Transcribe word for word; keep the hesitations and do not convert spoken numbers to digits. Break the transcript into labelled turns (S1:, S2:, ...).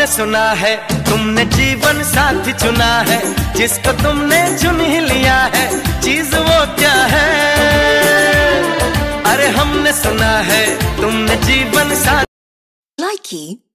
S1: हमने सुना है तुमने जीवन साथी चुना है, जिसको तुमने चुन ही लिया है, चीज वो क्या है? अरे हमने सुना है तुमने जीवन साथी।
S2: Likey